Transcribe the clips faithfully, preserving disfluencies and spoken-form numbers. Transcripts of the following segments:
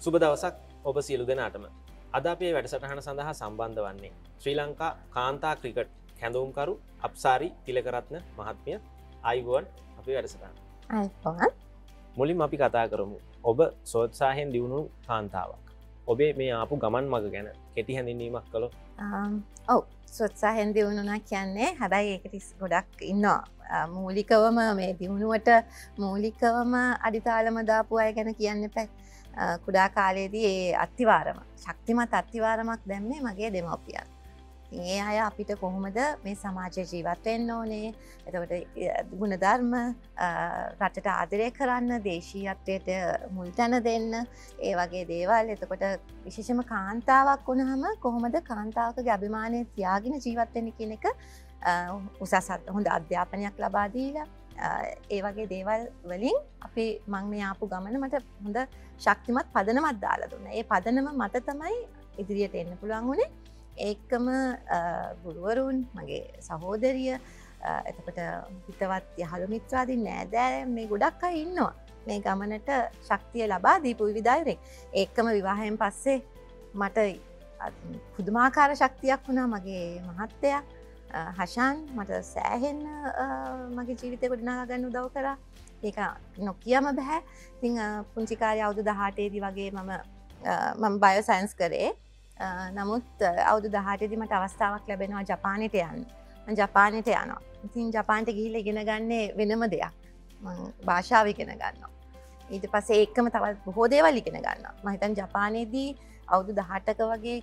සුබ දවසක් ඔබ සියලු දෙනාටම. අද අපේ වැඩසටහන සඳහා සම්බන්ධ වන්නේ ශ්‍රී ලංකා කාන්තා ක්‍රිකට් කැඳවුම්කරු අප්සාරි තිලකරත්න මහත්මිය. ආයුබෝවන් අපේ වැඩසටහන. ආයුබෝවන්. මුලින්ම අපි කතා කරමු ඔබ සෝත්සාහයෙන් දියුණු කාන්තාවක්. ඔබේ මේ ආපු ගමන් මග ගැන කෙටි හැඳින්වීමක් කළොත්. ඔව් සෝත්සාහයෙන් දියුණුනා කියන්නේ හැබැයි ඒකට ගොඩක් ඉන්නවා. මූලිකවම මේ දියුණුවට මූලිකවම අඩිතාලම දාපු අය ගැන කියන්න එපා. කුඩා කාලයේදී ඒ අත්තිවාරම ශක්තිමත් අත්තිවාරමක් දැම්මේ මගේ දෙමව්පියන්. ඉතින් ඒ අය අපිට කොහොමද මේ සමාජයේ ජීවත් වෙන්න ඕනේ, එතකොට ගුණධර්ම රටට ආදරය කරන්න, දේශීයත්වයට මුල් තැන දෙන්න, ඒ වගේ දේවල්. එතකොට විශේෂම කාන්තාවක් වුණාම කොහොමද කාන්තාවකගේ අභිමානය තියාගෙන ජීවත් වෙන්න කියන එක උසස් හොඳ අධ්‍යාපනයක් ලබා දීලා ඒ වගේ දේවල් වලින් අපි මං මේ ආපු ගමන මට හොඳ ශක්තිමත් පදනමක් දාලා දුන්නා. ඒ පදනම මත තමයි ඉදිරියට එන්න පුළුවන් වුණේ. ඒකම ගුරුවරුන්, මගේ සහෝදරිය, එතකොට හිතවත් යහළු මිත්‍රාදීන්, නෑදෑයන් මේ ගොඩක් අය ඉන්නවා මේ ගමනට ශක්තිය ලබා දීපු විවිධ අයුරින්. ඒකම විවාහයෙන් පස්සේ මට පුදුමාකාර ශක්තියක් වුණා. මගේ මහත්තයා හෂාන් මට සෑහෙන්න මගේ ජීවිතය ගොඩනගා ගන්න උදව් කරා. ඒක නොකියම බෑ. ඉතින් පුංචි කාලේ අවුරුදු දහඅටේදී වගේ මම මම බයෝ සයන්ස් කරේ. නමුත් අවුරුදු දහඅටේදී මට අවස්ථාවක් ලැබෙනවා ජපානයට යන්න. මම ජපානයට යනවා. ඉතින් ජපානට ගිහිල්ලා ඉගෙන ගන්නේ වෙනම දෙයක්. මම භාෂාව ඉගෙන ගන්නවා. ඊට පස්සේ ඒකම තවත් බොහෝ දේවල් ඉගෙන ගන්නවා. මම හිතන්නේ ජපානයේදී අවුරුදු දහඅටක වගේ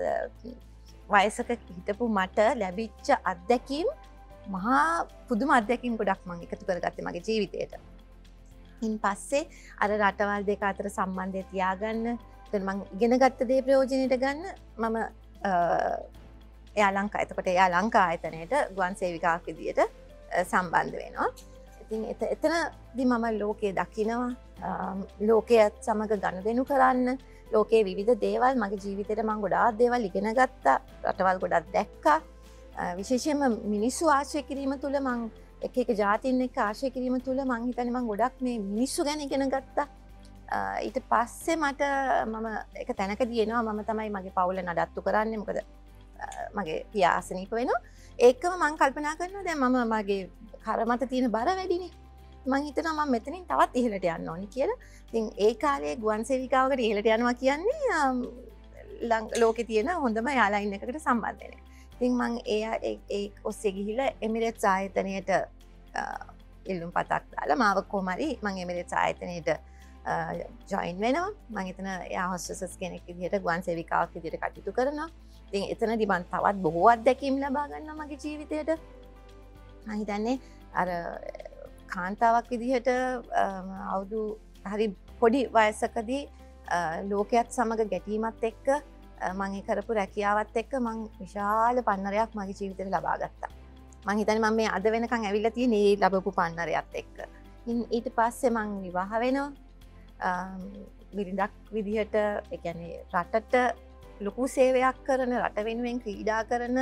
වයසක හිටපු මට ලැබිච්ච අත්දැකීම් මහා පුදුම අත්දැකීම් ගොඩක් මම එකතු කරගත්තේ මගේ ජීවිතේට. ඉන් පස්සේ අර රටවල් දෙක අතර සම්බන්ධය තියාගන්න, එතන මම ඉගෙන ගත්ත දේ ප්‍රයෝජනෙට ගන්න මම එයා ලංකා එතකොට එයා ලංකා ආයතනයට ගුවන් සේවිකාවක් විදියට සම්බන්ධ වෙනවා. ඉතින් එතනදී මම ලෝකයේ දකිනවා, ලෝකයේත් සමග ගනුදෙනු කරන්න, ලෝකයේ විවිධ දේවල් මගේ ජීවිතේට මම ගොඩාක් දේවල් ඉගෙන ගත්තා. රටවල් ගොඩක් දැක්කා. විශේෂයෙන්ම මිනිස්සු ආශ්‍රය කිරීම තුළ මම එක එක ජාතීන් එක්ක ආශ්‍රය කිරීම තුළ මම හිතන්නේ මම ගොඩක් මේ මිනිස්සු ගැන ඉගෙන ගත්තා. ඊට පස්සේ මට මම එක තැනකදී එනවා මම තමයි මගේ පවුල නඩත්තු කරන්නේ. මොකද මගේ පියා අසනීප වෙනවා. ඒකම මම කල්පනා කරනවා දැන් මම මගේ කර මත තියෙන බර වැඩිනේ. මං හිතනවා මම මෙතනින් තවත් ඉහළට යන්න ඕනි කියලා. ඉතින් ඒ කාලේ ගුවන් සේවිකාවකට ඉහළට යනවා කියන්නේ ලෝකේ තියෙන හොඳම එයාලයින් එකකට සම්බන්ධ වෙන එක. ඉතින් මං ඒ ඒ ඔස්සේ ගිහිල්ලා එමිරේට්ස් ආයතනයට ඉල්ලුම් පතක් දාලා මාව කොහොම හරි මං එමිරේට්ස් ආයතනයට ජොයින් වෙනවා. මං එතන එයා හොස්ටසස් කෙනෙක් විදිහට ගුවන් සේවිකාවක් විදිහට කටයුතු කරනවා. ඉතින් එතනදී මං තවත් බොහෝ අත්දැකීම් ලබා ගන්නවා මගේ ජීවිතේට. මං හිතන්නේ අර කාන්තාවක් විදිහට අවුරුදු හරි පොඩි වයසකදී ලෝකයක් සමග ගැටීමත් එක්ක මම ඒ කරපු රැකියාවත් එක්ක මම විශාල පන්නරයක් මගේ ජීවිතේට ලබා ගත්තා. මම හිතන්නේ මම මේ අද වෙනකන් ඇවිල්ලා තියෙන මේ ලැබපු පන්නරයත් එක්ක. ඊට පස්සේ මම විවාහ වෙනවා. බිරිඳක් විදිහට ඒ කියන්නේ රටට ලොකු සේවයක් කරන, රට වෙනුවෙන් ක්‍රීඩා කරන,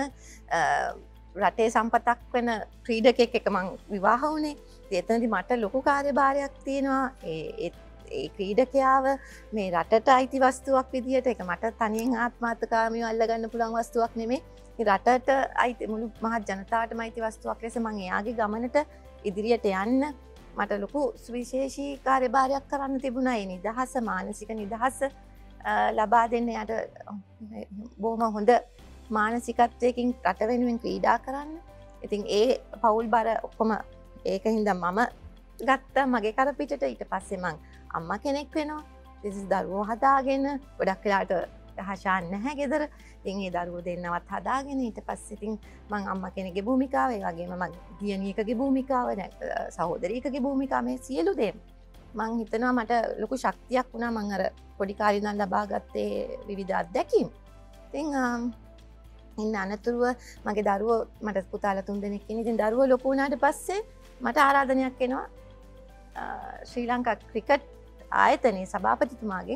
රටේ සම්පතක් වෙන ක්‍රීඩකෙක් එක්ක මං විවාහ වුණේ. එතනදී මට ලොකු කාර්යභාරයක් තියෙනවා. ඒ ඒ ක්‍රීඩකයාව මේ රටට අයිති වස්තුවක් විදිහට, ඒක මට තනියෙන් ආත්මාර්ථකාමීව අල්ලගන්න පුළුවන් වස්තුවක් නෙමෙයි. මේ රටට අයිති මුළු මහත් ජනතාවටම අයිති වස්තුවක් ලෙස මං එයාගේ ගමනට ඉදිරියට යන්න මට ලොකු සුවිශේෂී කාර්යභාරයක් කරන්න තිබුණා. ඒ නිදහස, මානසික නිදහස ලබා දෙන්න යට බොහොම හොඳ මානසිකත්වයකින් රට වෙනුවෙන් ක්‍රීඩා කරන්න. ඉතින් ඒ පවුල් බර ඔක්කොම ඒක හින්දා මම ගත්තා මගේ කරපිටට. ඊට පස්සේ මං අම්මා කෙනෙක් වෙනවා. ඉතින් දරුවෝ හදාගෙන ගොඩක් වෙලාට හෂාන් නැහැ ගෙදර. ඉතින් ඒ දරුවෝ දෙන්නවත් හදාගෙන ඊට පස්සේ ඉතින් මං අම්මා කෙනෙක්ගේ භූමිකාව, ඒ වගේම මං දියණියකගේ භූමිකාව, සහෝදරියකගේ භූමිකාව, මේ සියලු දේ මං හිතනවා මට ලොකු ශක්තියක් වුණා. මං අර පොඩි කාලේ ඉඳන් ලබා ගත්තේ විවිධ අත්දැකීම්. ඉතින් ඉන්න අනතුරුව මගේ දරුවෝ මට පුතාලා තුන් දෙනෙක් ඉන්නේ. ඉතින් දරුවෝ ලොකු වුණාට පස්සේ මට ආරාධනයක් එනවා ශ්‍රී ලංකා ක්‍රිකට් ආයතනයේ සභාපතිතුමාගෙන්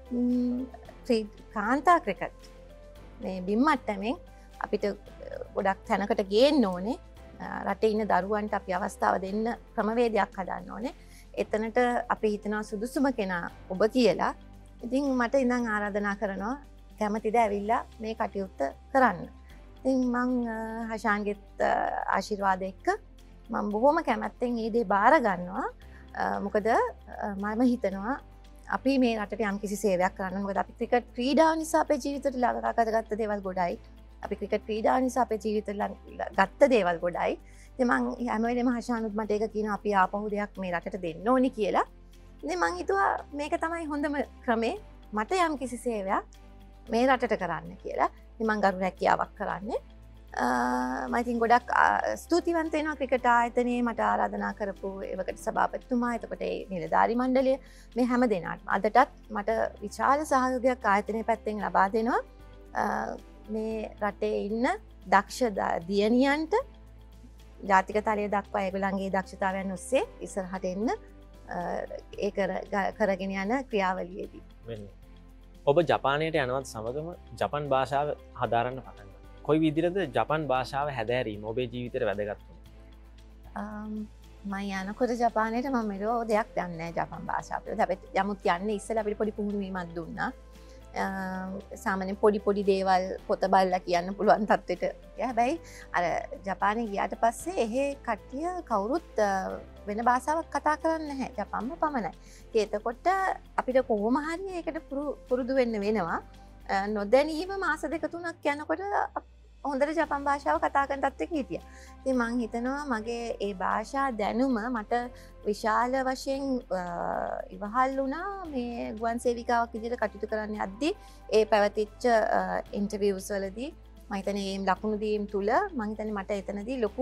කාන්තා ක්‍රිකට් මේ බිම් මට්ටමින් අපිට ගොඩක් තැනකට ගේන්න ඕනේ. රටේ ඉන්න දරුවන්ට අපි අවස්ථාව දෙන්න ක්‍රමවේදයක් හදන්න ඕනේ. එතනට අපි හිතනවා සුදුසුම කෙනා ඔබ කියලා. ඉතින් මට ඉඳන් ආරාධනා කරනවා කැමතිද ඇවිල්ලා මේ කටයුත්ත කරන්න. ඉතින් මං හෂාන්ගෙත් ආශිර්වාද එක්ක මම බොහොම කැමැත්තෙන් ඒ දේ බාර ගන්නවා. මොකද මම හිතනවා අපි මේ රටට යම් කිසි සේවයක් කරන්න. මොකද අපි ක්‍රිකට් ක්‍රීඩාව නිසා අපේ ජීවිතේට ළඟා කරගත්ත දේවල් ගොඩයි. අපි ක්‍රිකට් ක්‍රීඩාව නිසා අපේ ජීවිතේට ගත්ත දේවල් ගොඩයි. ඉතින් මං හැම වෙලේම හෂානුත් මට ඒක කියනවා අපි ආපහු දෙයක් මේ රටට දෙන්න ඕනි කියලා. ඉතින් මං හිතුවා මේක තමයි හොඳම ක්‍රමේ මට යම් කිසි සේවයක් මේ රටට කරන්න කියලා. ඉතින් මං ගරු රැකියාවක් කරන්නේ. මම ඉතින් ගොඩක් ස්තුතිවන්ත වෙනවා ක්‍රිකට් ආයතනයේ මට ආරාධනා කරපු ඒවකට සභාපතිතුමා, එතකොට ඒ නිලධාරී මණ්ඩලය මේ හැම දෙනාටම අදටත් මට විශාල සහයෝගයක් ආයතනයේ පැත්තෙන් ලබා දෙනවා. මේ රටේ ඉන්න දක්ෂ දියණියන්ට ජාතික තලයේ දක්වා ඒගොල්ලන්ගේ දක්ෂතාවයන් ඔස්සේ ඉස්සරහට එන්න ඒ කරගෙන යන ක්‍රියාවලියේදී. ඔබ ජපානයට යනවත් සමගම ජපන් භාෂාව හදාරන්න පටන් ගත්තා. කොයි විදිහටද ජපන් භාෂාව හැදෑරීම ඔබේ ජීවිතේට වැදගත් වුණේ? මම යනකොට ජපානයට මම මෙලෝ දෙයක් දන්නේ නැහැ ජපන් භාෂාව පිළිබඳව. හැබැයි යමුත් යන්නේ ඉස්සෙල්ලා අපිට පොඩි පුහුණු වීමක් දුන්නා. සාමාන්‍ය පොඩි පොඩි දේවල් පොත බලලා කියන්න පුළුවන් තත්ත්වෙට. හැබැයි අර ජපානයේ ගියාට පස්සේ එහෙ කට්ටිය කවුරුත් වෙන භාෂාවක් කතා කරන්නේ නැහැ. ජපන්ම පමණයි. ඒකකොට අපිට කොහොම හරි ඒකට පුරුදු වෙන්න වෙනවා. නොදැනීම මාස දෙක තුනක් යනකොට හොඳට ජපන් භාෂාව කතා කරන තත්ත්වෙක හිටියා. ඉතින් මං හිතනවා මගේ ඒ භාෂා දැනුම මට විශාල වශයෙන් ඉවහල් වුණා මේ ගුවන් සේවිකාවක් විදිහට කටයුතු කරන්න යද්දී ඒ පැවතිච්ච ඉන්ටර්විව්ස් වලදී මම හිතන්නේ මේ ලකුණු දීම් තුල මම හිතන්නේ මට එතනදී ලොකු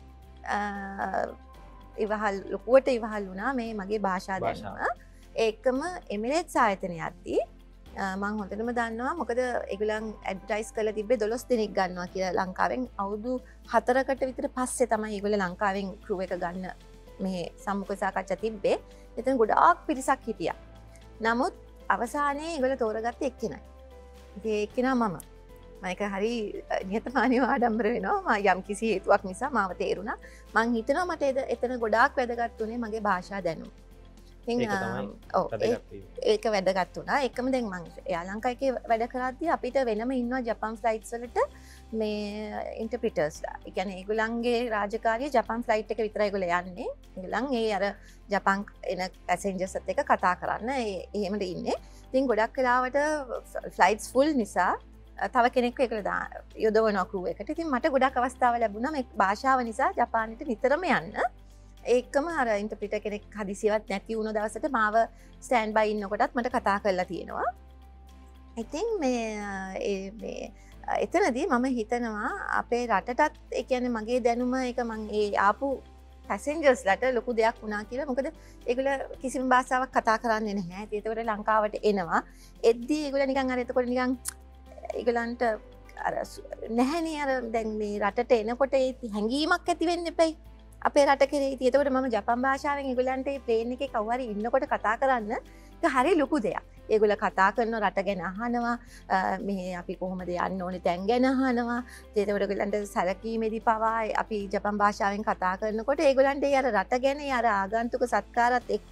ඉවහල් ලොකුවට ඉවහල් වුණා මේ මගේ භාෂා දැනුම. ඒකම එමිරේට්ස් ආයතනයේදී මං හොඳටම දන්නවා මොකද ඒගොල්ලන් ඇඩ්වර්ටයිස් කරලා තිබ්බේ දොළොස් දෙනෙක් ගන්නවා කියලා ලංකාවෙන් අවුරුදු හතරකට විතර පස්සේ තමයි ඒගොල්ලෝ ලංකාවෙන් ක්‍රූ එක ගන්න මේ සම්මුඛ සාකච්ඡා තිබ්බේ. එතන ගොඩාක් පිරිසක් හිටියා. නමුත් අවසානයේ ඒගොල්ලෝ තෝරගත්තේ එක්කෙනයි. ඉතින් ඒ එක්කෙනා මම. මම ඒක හරි නිහතමානීව ආඩම්බර වෙනවා. මම යම් කිසි හේතුවක් නිසා මාව තේරුණා. මං හිතනවා මට එතන ගොඩාක් වැදගත් උනේ මගේ භාෂා දැනුම. ඒක වැදගත් වුණා. එකම දැන් මං යා ලංකාවේ වැඩ කරද්දී අපිට වෙනම ඉන්නවා ජපන් ෆ්ලයිට්ස් වලට මේ ඉන්ටර්ප්‍රිටර්ස්ලා. ඒ කියන්නේ ඒගොල්ලන්ගේ රාජකාරිය ජපන් ෆ්ලයිට් එක විතරයි ඒගොල්ලෝ යන්නේ. ඒගොල්ලන් ඒ අර ජපන් එන පැසෙන්ජර්ස්ත් එක්ක කතා කරන්න එහෙමද ඉන්නේ. ඉතින් ගොඩක් වෙලාවට ෆ්ලයිට්ස් ෆුල් නිසා තව කෙනෙක්ව ඒකලා යොදවනවා ක්‍රූ එකට. ඉතින් මට ගොඩක් අවස්ථාව ලැබුණා මේ භාෂාව නිසා ජපානයට නිතරම යන්න. ඒකම අර ඉන්ටර්ප්‍රිටර් කෙනෙක් හදිසියවත් නැති වුණ දවසට මාව ස්ටෑන්ඩ් බයි ඉන්නකොටත් මට කතා කරලා තියෙනවා. ඉතින් මේ මේ එතනදී මම හිතනවා අපේ රටටත් ඒ කියන්නේ මගේ දැනුම ඒක මං ඒ ආපු පැසෙන්ජර්ස්ලාට ලොකු දෙයක් වුණා කියලා. මොකද ඒගොල්ලෝ කිසිම භාෂාවක් කතා කරන්නේ නැහැ. ඒකට ලංකාවට එනවා. එද්දී ඒගොල්ලෝ නිකන් අර එතකොට නිකන් ඒගොල්ලන්ට අර නැහැනේ අර දැන් මේ රටට එනකොට ඒ හැඟීමක් ඇති වෙන්න එපයි. අපේ රට කෙරේ ඉතින් එතකොට මම ජපන් භාෂාවෙන් ඒගොල්ලන්ට මේ ප්ලේන් එකේ කවුරු හරි ඉන්නකොට කතා කරන්න ඒක හරි ලොකු දෙයක්. ඒගොල්ලෝ කතා කරන රට ගැන අහනවා, මේ අපි කොහොමද යන්න ඕනේ තැන් ගැන අහනවා. ඒකට ඒගොල්ලන්ට සැලකීමේදී පවා අපි ජපන් භාෂාවෙන් කතා කරනකොට ඒගොල්ලන්ට ඒ අර රට ගැන අර ආගන්තුක සත්කාරات එක්ක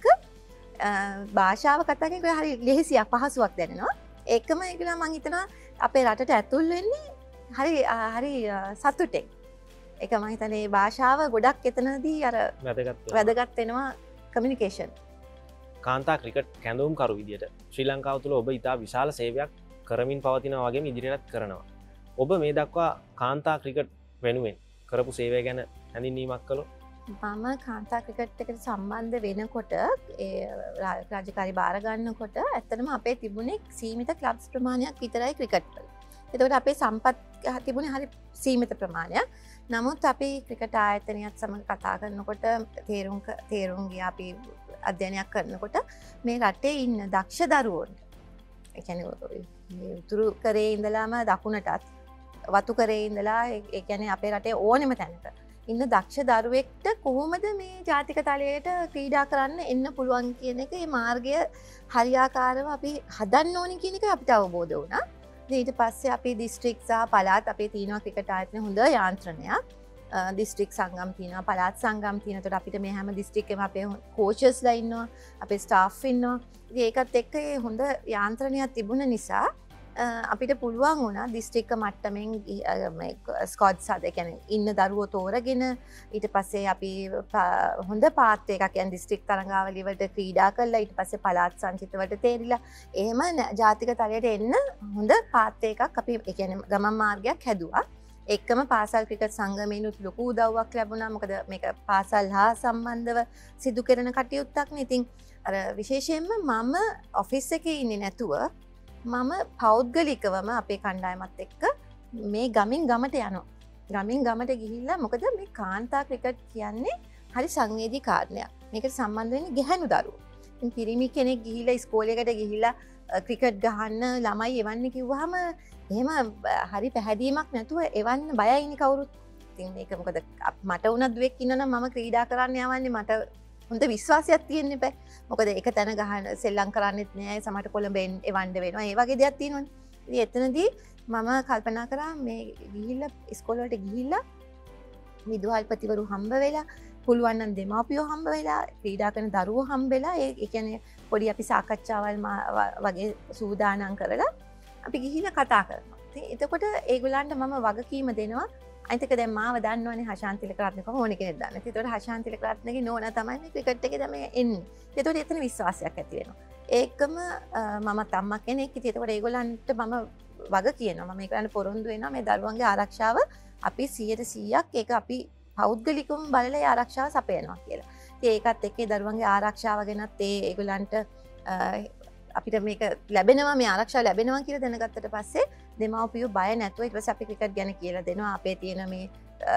භාෂාව කතා කරනකොට හරි ලෙහෙසියක් පහසුවක් දැනෙනවා. ඒකම ඒගොල්ලෝ මං හිතනවා අපේ රටට ඇතුල් වෙන්නේ හරි හරි සතුටෙන්. ඒක මම හිතන්නේ භාෂාව ගොඩක් එතනදී අර වැදගත් වෙනවා කමියුනිකේෂන්. කාන්තා ක්‍රිකට් කැඳවුම්කරු විදියට ශ්‍රී ලංකාව තුළ ඔබ ඉතා විශාල සේවයක් කරමින් පවතිනවා වගේම ඉදිරියටත් කරනවා. ඔබ මේ දක්වා කාන්තා ක්‍රිකට් වෙනුවෙන් කරපු සේවය ගැන හැඳින්වීමක් කළොත්? මම කාන්තා ක්‍රිකට් එකට සම්බන්ධ වෙනකොට ඒ රාජකාරි බාර ගන්නකොට ඇත්තටම අපේ තිබුණේ සීමිත ක්ලබ්ස් ප්‍රමාණයක් විතරයි ක්‍රිකට් වල. එතකොට අපේ සම්පත් තිබුණේ හරි සීමිත ප්‍රමාණයක්. නමුත් අපි ක්‍රිකට් ආයතනයත් සමඟ කතා කරනකොට තේරුම් තේරුම් ගියා අපි අධ්‍යයනයක් කරනකොට මේ රටේ ඉන්න දක්ෂ දරුවෝන්ට ඒ කියන්නේ උතුරු කරේ ඉඳලාම දකුණටත් වතු කරේ ඉඳලා ඒ කියන්නේ අපේ රටේ ඕනෙම තැනක ඉන්න දක්ෂ දරුවෙක්ට කොහොමද මේ ජාතික තලයට ක්‍රීඩා කරන්න එන්න පුළුවන් කියන එක මේ මාර්ගය හරියාකාරව අපි හදන්න ඕනි කියන එක අපිට අවබෝධ වුණා. ඊට පස්සේ අපි දිස්ත්‍රික් සහ පළාත් අපේ තියෙනවා ක්‍රිකට් ආයතන හොඳ යාන්ත්‍රණයක්. දිස්ත්‍රික් සංගම් තියෙනවා පළාත් සංගම් තියෙනවා. එතකොට අපිට මේ හැම දිස්ත්‍රික් එකම අපේ කෝචස්ලා ඉන්නවා අපේ ස්ටාෆ් ඉන්නවා. ඉතින් ඒකත් එක්ක ඒ හොඳ යාන්ත්‍රණයක් තිබුණ නිසා අපිට පුළුවන් වුණා දිස්ත්‍රික්ක මට්ටමින් ස්කොඩ් සද කියන්නේ ඉන්න දරුවෝ තෝරගෙන ඊට පස්සේ අපි හොඳ පාත් එකක් කියන්නේ දිස්ත්‍රික් තරඟාවලිය වලට ක්‍රීඩා කළා ඊට පස්සේ පළාත් සංචිත වලට තේරිලා එහෙම ජාතික තලයට එන්න හොඳ පාත් එකක් අපි ඒ කියන්නේ ගමන් මාර්ගයක් හැදුවා. එක්කම පාසල් ක්‍රිකට් සංගමයෙන්ුත් ලොකු උදව්වක් ලැබුණා. මොකද මේක පාසල් හා සම්බන්ධව සිදු කරන කටයුත්තක් නේ. ඉතින් අර විශේෂයෙන්ම මම ඔෆිස් එකේ ඉන්නේ නැතුව මම පෞද්ගලිකවම අපේ කණ්ඩායමත් එක්ක මේ ගමින් ගමට යනවා. ගමින් ගමට ගිහිල්ලා මොකද මේ කාන්තා ක්‍රිකට් කියන්නේ හරි සංවේදී කාරණයක්. මේකට සම්බන්ධ වෙන්නේ ගැහැණු දරුවෝ. ඉතින් පිරිමි කෙනෙක් ගිහිල්ලා ඉස්කෝලේකට ගිහිල්ලා ක්‍රිකට් ගහන්න ළමයි එවන්න කිව්වහම එහෙම හරි පැහැදීමක් නැතුව එවන්න බයයිනේ කවුරුත්. ඉතින් මේක මොකද මට උනත් දුවෙක් ඉන්නනම් මම ක්‍රීඩා කරන්න යවන්නේ මට හොඳ විශ්වාසයක් තියෙන්න එපා. මොකද එක තැන ගහන සෙල්ලම් කරන්නෙත් නෑ. සමහරට කොළඹෙන් එවන්න වෙනවා. ඒ වගේ දෙයක් තියෙනවනේ. ඉතින් එතනදී මම කල්පනා කරා මේ ගිහිල්ලා ඉස්කෝල වලට ගිහිල්ලා විදුහල්පතිවරු හම්බ වෙලා පුළුවන් නම් දෙමාපියෝ හම්බ වෙලා ක්‍රීඩා කරන දරුවෝ හම්බ වෙලා ඒ කියන්නේ පොඩි අපි සාකච්ඡාවල් වගේ සූදානම් කරලා අපි ගිහිල්ලා කතා කරනවා. ඉතින් එතකොට ඒගොල්ලන්ට මම වගකීම දෙනවා. අනිතක දැන් මාව දන්නවනේ හෂාන් තිලකරත්න කොහොම ඕනේ කෙනෙක් දන්න. ඒතකොට හෂාන් තිලකරත්නගේ නෝනා තමයි මේ ක්‍රිකට් එකේ තමයි එන්නේ. ඒතකොට එතන විශ්වාසයක් ඇති වෙනවා. ඒකම මමත් අම්මා කෙනෙක්. ඉතින් ඒතකොට ඒගොල්ලන්ට මම වග කියනවා. මම ඒගොල්ලන්ට පොරොන්දු වෙනවා මේ දරුවන්ගේ ආරක්ෂාව අපි සීයට සීයක් ඒක අපි පෞද්ගලිකවම බලලා ඒ ආරක්ෂාව සපයනවා කියලා. ඉතින් ඒකත් එක්ක දරුවන්ගේ ආරක්ෂාව ගැනත් ඒ ඒගොල්ලන්ට අපිට මේක ලැබෙනවා මේ ආරක්ෂාව ලැබෙනවා කියලා දැනගත්තට පස්සේ දෙමව්පියෝ බය නැතුව ඊට පස්සේ අපි ක්‍රිකට් ගැන කියලා දෙනවා අපේ තියෙන මේ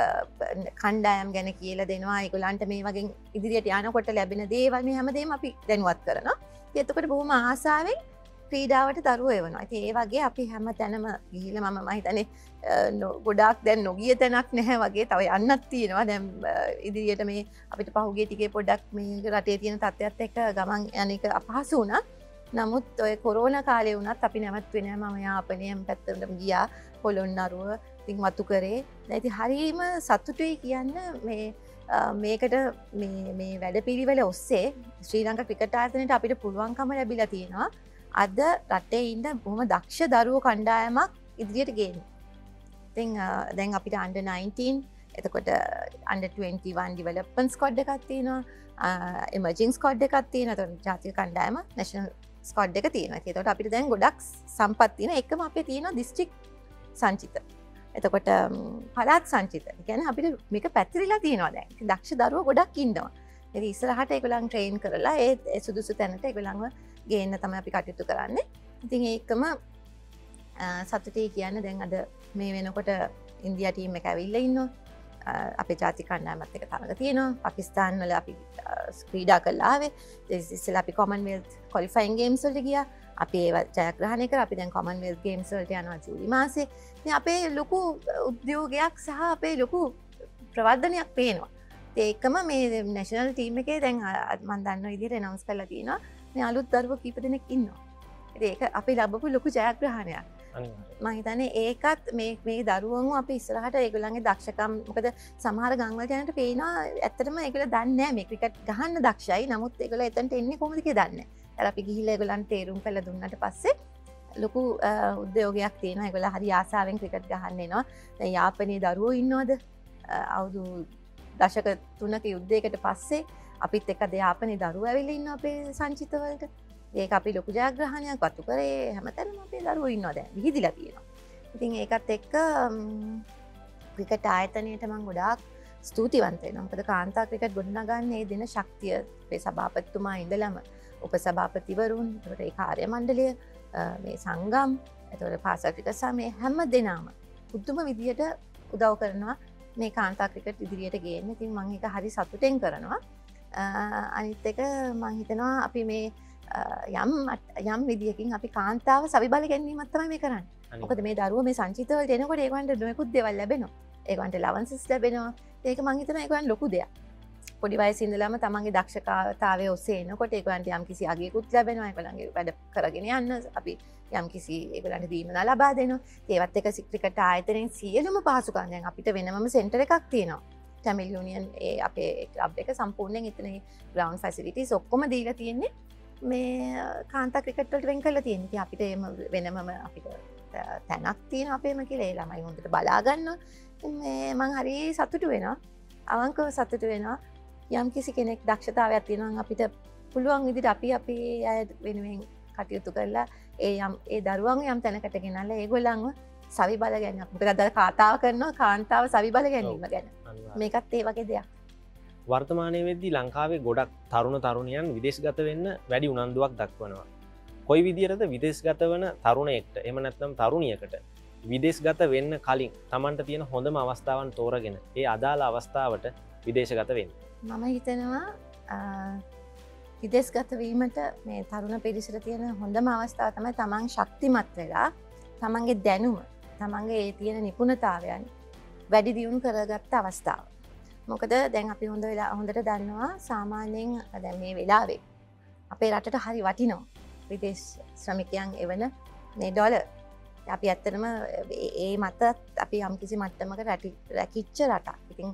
කණ්ඩායම් ගැන කියලා දෙනවා ඒගොල්ලන්ට මේ වගේ ඉදිරියට යනකොට ලැබෙන දේවල් මේ හැමදේම අපි දැනුවත් කරනවා. ඉතින් එතකොට බොහොම ආසාවෙන් ක්‍රීඩාවට දරුවෝ එවනවා. ඉතින් ඒ වගේ අපි හැම තැනම ගිහිල්ලා මම මම හිතන්නේ ගොඩාක් දැන් නොගිය තැනක් නැහැ වගේ තව යන්නත් තියෙනවා. දැන් ඉදිරියට මේ අපිට පහුගිය ටිකේ පොඩ්ඩක් මේ රටේ තියෙන තත්ත්වයක් එක්ක ගමන් යන එක අපහසු වුණා. නමුත් ඔය කොරෝනා කාලේ වුණත් අපි නැවතුනේ නෑ. මම යාපනයම් පැත්තටම ගියා පොළොන්නරුව ඉතින් වතු කරේ. දැන් ඉතින් හරීම සතුටුයි කියන්න මේ මේකට මේ මේ වැඩපිළිවෙල ඔස්සේ ශ්‍රී ලංකා ක්‍රිකට් ආයතනයට අපිට පුළුවන්කම ලැබිලා තියෙනවා. අද රටේ ඉන්න බොහොම දක්ෂ දරුවෝ කණ්ඩායමක් ඉදිරියට ගේන්න. ඉතින් දැන් අපිට අන්ඩර් නයින්ටීන් එතකොට under twenty one development squad එකක් තියෙනවා. එමර්ජින් ස්ක්වොඩ් එකක් තියෙනවා. එතකොට ජාතික කණ්ඩායම නැෂනල් ස්කොඩ් එක තියෙනවා. ඒකට අපිට දැන් ගොඩක් සම්පත් තියෙනවා. එකම අපේ තියෙනවා දිස්ත්‍රික් සංචිත. එතකොට පළාත් සංචිත. ඒ කියන්නේ අපිට මේක පැතිරිලා තියෙනවා දැන්. ඉතින් දක්ෂ දරුවෝ ගොඩක් ඉන්නවා. ඉතින් ඉස්සරහට ඒගොල්ලන් ට්‍රේන් කරලා ඒ සුදුසු තැනට ඒගොල්ලන්ව ගේන්න තමයි අපි කටයුතු කරන්නේ. ඉතින් ඒකම සතුටුයි කියන්න දැන් අද මේ වෙනකොට ඉන්දියා ටීම් එක ඇවිල්ලා ඉන්නවා. අපේ ජාතික කණ්ඩායමත් එක්ක තරඟ තියෙනවා. පාකිස්තාන් වල අපි ක්‍රීඩා කරලා ආවේ. ඉතින් අපි කොමන්වෙල්ත් ක්වොලිෆයින් ගේම්ස් වලට ගියා. අපි ඒව ජයග්‍රහණය කරා. අපි දැන් කොමන්වෙල්ත් ගේම්ස් වලට යනවා ජූලි මාසේ. ඉතින් අපේ ලොකු උද්‍යෝගයක් සහ අපේ ලොකු ප්‍රවර්ධනයක් පේනවා. ඒකම මේ නැෂනල් ටීම් එකේ දැන් මම දන්න විදිහට ඇනවුන්ස් කරලා තියෙනවා. මේ අලුත් දරුවෝ කීප දෙනෙක් ඉන්නවා. ඉතින් ඒක අපි ලැබපු ලොකු ජයග්‍රහණයක්. මම හිතන්නේ ඒකත් මේ මේ දරුවන්ව අපි ඉස්සරහට ඒගොල්ලන්ගේ දක්ෂකම් මොකද සමහර ගම්වල යනට පේනවා ඇත්තටම ඒගොල්ලෝ දන්නේ නැහැ මේ ක්‍රිකට් ගහන්න දක්ෂයි. නමුත් ඒගොල්ලෝ එතනට එන්නේ කොහොමද කියලා දන්නේ නැහැ. ඊට අපි ගිහිල්ලා ඒගොල්ලන්ට තේරුම් කරලා දුන්නාට පස්සේ ලොකු උද්‍යෝගයක් තියෙනවා. ඒගොල්ලෝ හරි ආසාවෙන් ක්‍රිකට් ගහන්න එනවා. දැන් යාපනයේ දරුවෝ ඉන්නවද? අවුරුදු දශක තුනක යුද්ධයකට පස්සේ අපිත් එක්ක යාපනයේ දරුවෝ ඇවිල්ලා ඉන්නවා අපේ සංචිතවලට. ඒක අපි ලොකු ජයග්‍රහණයක් වතු කරේ හැමතැනම අපේ දරුවෝ ඉන්නවා දැන් විහිදිලා තියෙනවා. ඉතින් ඒකත් එක්ක ක්‍රිකට් ආයතනයට මම ගොඩාක් ස්තුතිවන්ත වෙනවා. මොකද කාන්තා ක්‍රිකට් ගොඩනගන්නේ දෙන ශක්තිය අපේ සභාපතිතුමා ඉඳලම උපසභාපතිවරුන්, ඒකට ඒ කාර්ය මණ්ඩලය, මේ සංගම්, ඒතකොට පාසල් ක්‍රිකට් සමය හැම දෙනාම පුදුම විදියට උදව් කරනවා මේ කාන්තා ක්‍රිකට් ඉදිරියට ගේන්න. ඉතින් මම ඒක හරි සතුටෙන් කරනවා. අනිත් එක මම හිතනවා අපි මේ යම් යම් විදියකින් අපි කාන්තාව සවිබල ගැනීමක් තමයි මේ කරන්නේ. මොකද මේ දරුවෝ මේ සංචිත වලට එනකොට ඒගොල්ලන්ට නොයෙකුත් දේවල් ලැබෙනවා. ඒගොල්ලන්ට ලවන්සස් ලැබෙනවා. ඒක මම හිතනවා ඒගොල්ලන් ලොකු දෙයක්. පොඩි වයසේ ඉඳලම තමන්ගේ දක්ෂතාවය ඔස්සේ එනකොට ඒගොල්ලන්ට යම්කිසි අගයකුත් ලැබෙනවා. ඒගොල්ලන්ගේ වැඩ කරගෙන යන්න අපි යම්කිසි ඒගොල්ලන්ට දීමනා ලබා දෙනවා. ඒවත් එක ක්‍රිකට් ආයතනයෙන් සියලුම පහසුකම් දැන් අපිට වෙනමම සෙන්ටර් එකක් තියෙනවා. ටැමිල් යුනියන් ඒ අපේ ක්ලබ් එක සම්පූර්ණයෙන් එතන ග්‍රවුන්ඩ් ෆැසිලිටිස් ඔක්කොම දීලා තියෙන්නේ මේ කාන්තා ක්‍රිකට් වලට වෙන් කරලා තියෙන්නේ. ඉතින් අපිට එම වෙනමම අපිට තැනක් තියෙනවා අපේම කියලා. ඒ ළමයි හොඳට බලා ගන්නවා. මේ මං හරි සතුටු වෙනවා. අවංකව සතුටු වෙනවා. යම් කිසි කෙනෙක් දක්ෂතාවයක් තියෙනවා නම් අපිට පුළුවන් විදිහට අපි අපේ අය වෙනුවෙන් කටයුතු කරලා ඒ යම් ඒ දරුවන් යම් තැනකට ගෙනල්ලා ඒගොල්ලන්ව සවි බල ගැනීම. මොකද අද කතාව කරනවා කාන්තාව සවි බල ගැනීම ගැන. මේකත් ඒ වගේ දෙයක්. වර්තමානයේ වෙද්දී ලංකාවේ ගොඩක් තරුණ තරුණියන් විදේශගත වෙන්න වැඩි උනන්දුවක් දක්වනවා. කොයි විදිහටද විදේශගත වන තරුණයෙක්ට එහෙම නැත්නම් තරුණියකට විදේශගත වෙන්න කලින් Tamanට තියෙන හොඳම අවස්ථාවන් තෝරගෙන ඒ අදාළ අවස්ථාවට විදේශගත වෙන්න? මම හිතනවා විදේශගත වීමට මේ තරුණ පිරිසට තියෙන හොඳම අවස්ථාව තමයි Taman ශක්තිමත් වෙලා තමන්ගේ දැනුම තමන්ගේ ඒ තියෙන නිපුණතාවයන් වැඩි දියුණු කරගත්ත අවස්ථාව. මොකද දැන් අපි හොඳ වෙලා හොඳට දන්නවා සාමාන්‍යයෙන් දැන් මේ වෙලාවේ අපේ රටට හරි වටිනවා විදේශ ශ්‍රමිකයන් එවන මේ ඩොලර්. අපි ඇත්තටම ඒ මත අපි යම්කිසි මට්ටමක රැකිච්ච රටක්. ඉතින්